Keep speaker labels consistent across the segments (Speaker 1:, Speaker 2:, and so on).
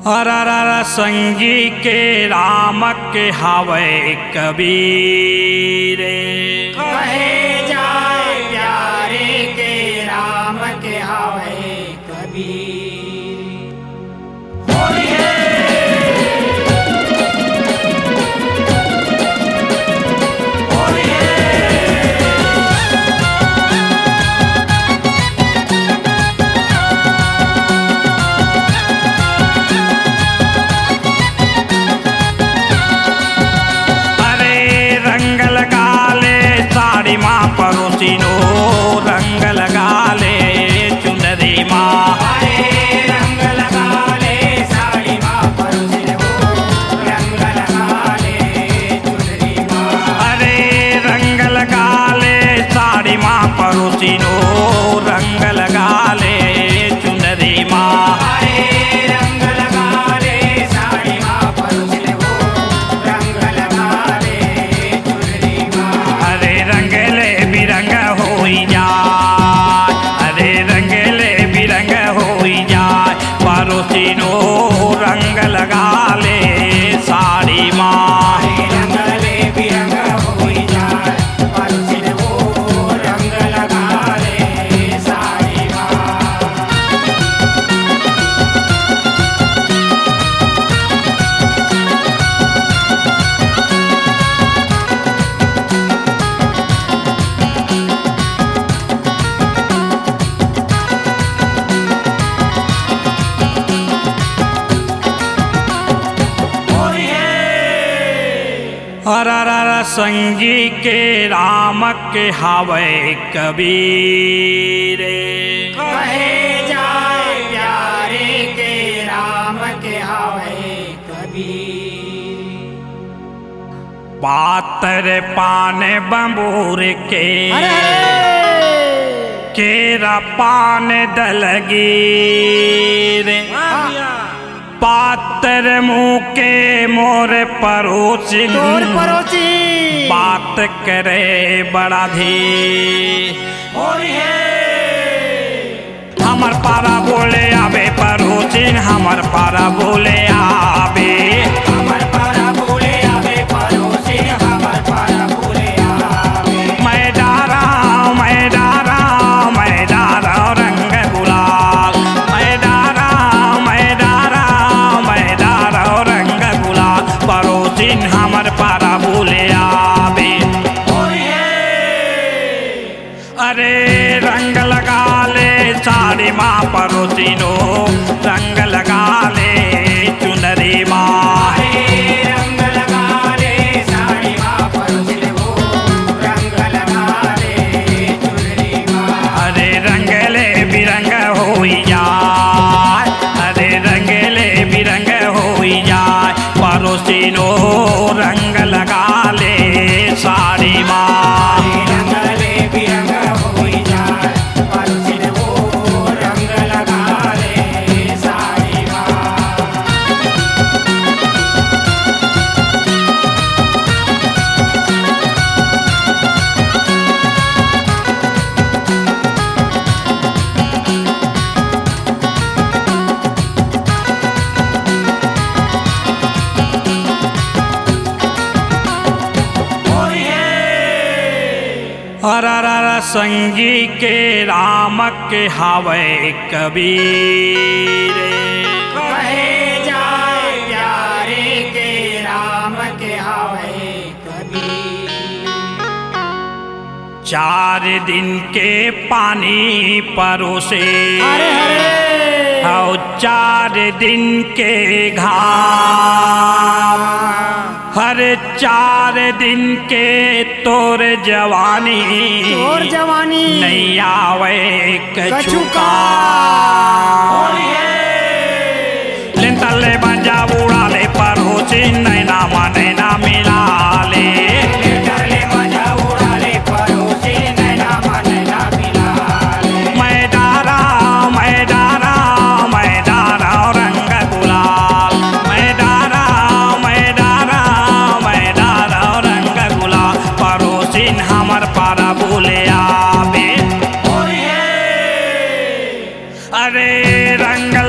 Speaker 1: हरर संगी के राम के हवे कबीर
Speaker 2: कहे जाए प्यारे के राम के हवे कबीर।
Speaker 1: माँ परोसिनो रंग लगा ले चुनरी माँ,
Speaker 2: रंग लगा ले साड़ी माँ परोसिनो रंग लगा ले चुनरी माँ।
Speaker 1: अरे रंग लगा ले साड़ी माँ परोसिनो रंग लगा ले चुनरी माँ,
Speaker 2: रंग लगा ले साड़ी माँ परोसिनो रंग लगा ले चुनरी माँ।
Speaker 1: अरे रंगले बिरंग होई जाए, अरे रंगले बिरंग होई जाए परोसिनो रंग लगा ले साड़ी माँ,
Speaker 2: रंगले बिरंग होई जाए परोसिनो रंग लगा ले साड़ी माँ।
Speaker 1: हरर संगी के राम के हवे कबीर
Speaker 2: कहे जाए प्यारे के राम के हवे कबीर।
Speaker 1: पातर पान बंबूर के केरा पान दलगी रे, पातर मुँह के मोर परोसी बात करे बड़ा धी, हमर पारा बोले आवे परोसिन हमर पारा बोले आवे,
Speaker 2: हमर पारा बोले आवे परोसिन हमर पारा बोले आवे।
Speaker 1: मैं डारा मैं डारा मैं डारा रंग गुलाल, मैं डारा मैं डारा मैं डारा रंग गुलाल परोसिन हमर पारा बोले आवे। अरे रंग लगा ले साड़ी माँ परोसिनो रंग लगा ले चुनरी माँ,
Speaker 2: रंग लगा ले साड़ी माँ परोसिनो रंग लगा ले चुनरी माँ।
Speaker 1: अरे रंगले बिरंग होई जाए, अरे रंगले बिरंग होई जाए परोसिनो रंग लगा ले साड़ी माँ,
Speaker 2: रंगले बिरंग होई जाए परोसिनो रंग लगा ले साड़ी माँ।
Speaker 1: हरर संगी के राम के हवे कबीर
Speaker 2: कहे जाए प्यारे के राम के हवे कबीर।
Speaker 1: 4 दिन के पानी परोसे और 4 दिन के घाम, हर 4 दिन के तोर जवानी नहीं आवे कछुका, तले बंजा उड़ा ले परोसिन नैना माने ना मिला ले,
Speaker 2: तले बंजा उड़ा ले परोसिन नैना माने ना मिला ले।
Speaker 1: मैं डारा मैं डारा मैं डारा रंग गुलाल, मैं डारा मैं डारा मैं डारा रंग गुलाल परोसिन हमर पारा बोले आवे। अरे रंग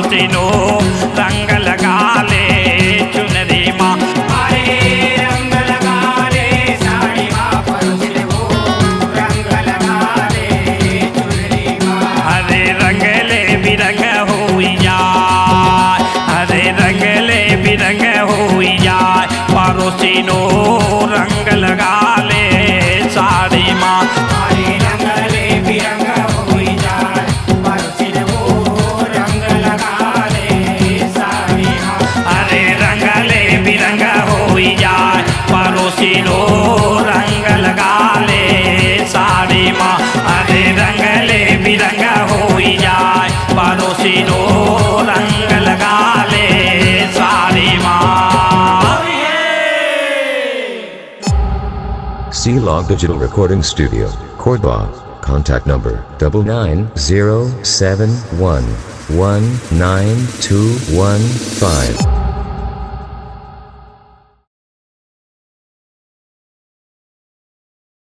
Speaker 1: परोसिनो रंग लगा ले चुनरी माँ।
Speaker 2: अरे रंग लगा ले साड़ी माँ परोसिनो रंग लगा ले चुनरी माँ।
Speaker 1: हरे रंगले बिरंग हुई जाए, हरे रंगले बिरंग हुई जाए परोसिनो रंग लगा ले साड़ी माँ।
Speaker 2: हरे रंगले बिरंग हुई जाए परोसिनो रंग लगा ले साड़ी माँ।
Speaker 1: हरे रंगले बिरंग हुई जाए परोसिनो रंग लगा ले साड़ी माँ। हरे रंगले बिरंग हुई जाए परोसिनो रंग लगा ले साड़ी माँ।
Speaker 3: C-Log Digital Recording Studio, Cordoba. Contact number 99071192115.